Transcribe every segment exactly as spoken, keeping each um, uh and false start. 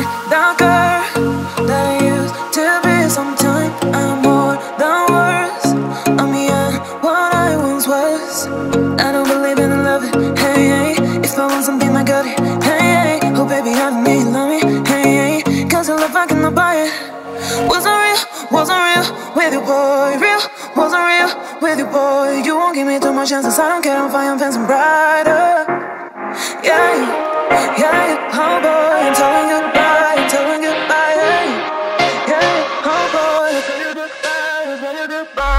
the girl that I used to be. Sometimes I'm more than words. I'm beyond what I once was. I don't believe in love, hey, hey. If I want something, I got it, hey, hey. Oh baby, I don't need love me, hey, hey. Cause your love, I cannot buy it. Wasn't real, wasn't real with you, boy. Real, wasn't real with you, boy. You won't give me too much chances. I don't care, I'm fine, I'm fancy brighter. Yeah, yeah, yeah, oh boy, I'm telling goodbye, I'm telling goodbye, yeah, yeah, oh boy, I'm telling goodbye, I'm telling goodbye.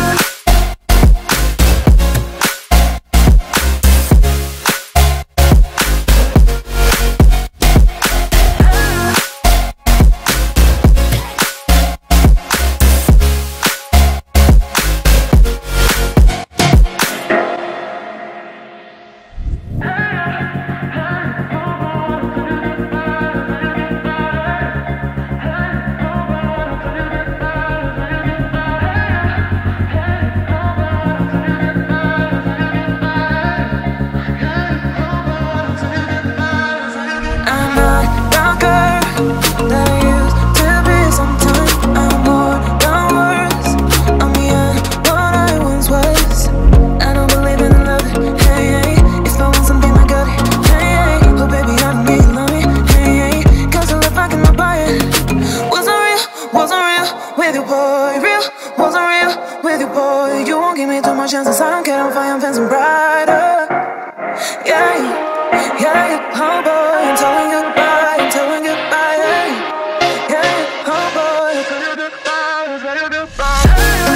Chances, I don't care, I'm fine, I'm fancy brighter. Yeah, yeah, yeah, oh boy, I'm telling goodbye, I'm telling goodbye, yeah, yeah, oh boy, I'm telling goodbye, I'm telling goodbye.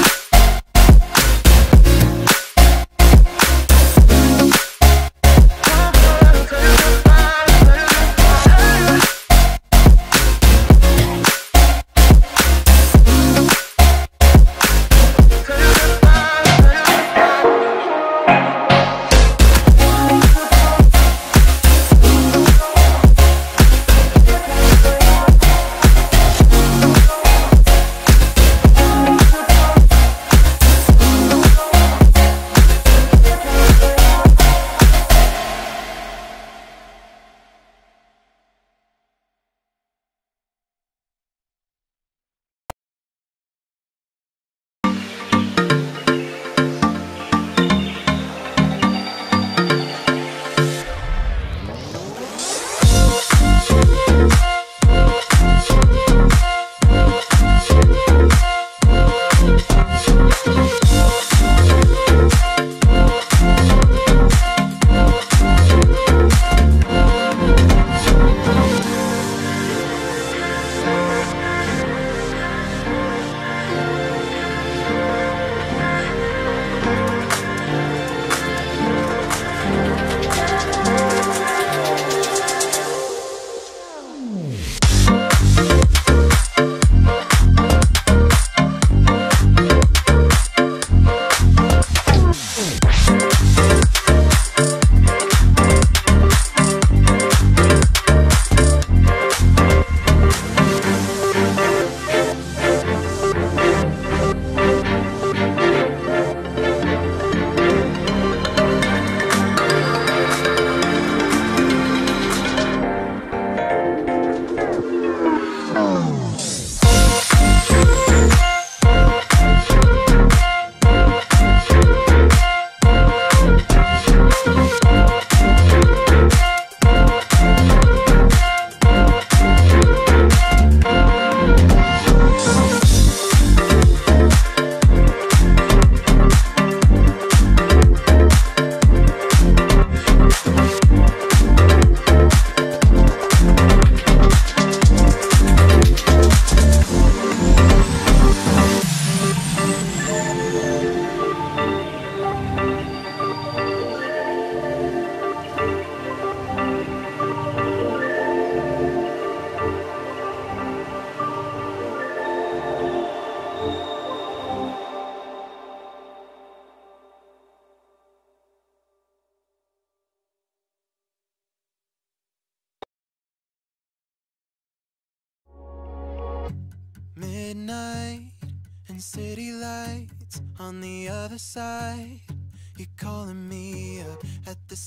Midnight and city lights on the other side. You're calling me up at the same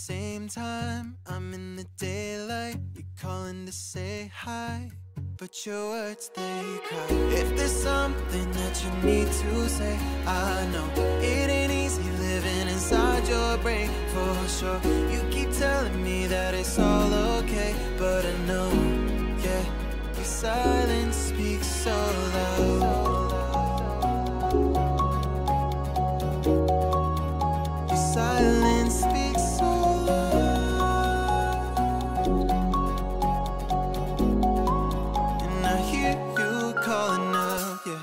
same time, I'm in the daylight. You're calling to say hi, but your words, they cry. If there's something that you need to say, I know it ain't easy living inside your brain, for sure. You keep telling me that it's all okay, but I know, yeah, your silence speaks so loud. Your silence speaks so loud, and I hear you calling out, yeah.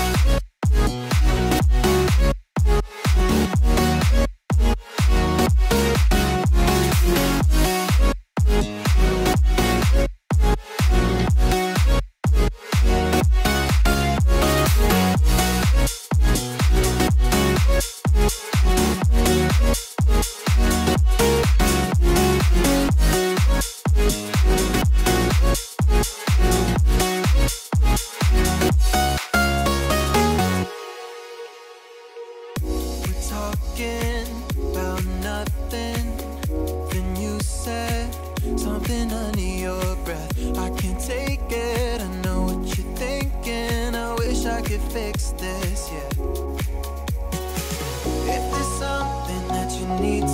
Talking about nothing, then you said something under your breath. I can't take it, I know what you're thinking. I wish I could fix this, yeah. If there's something that you need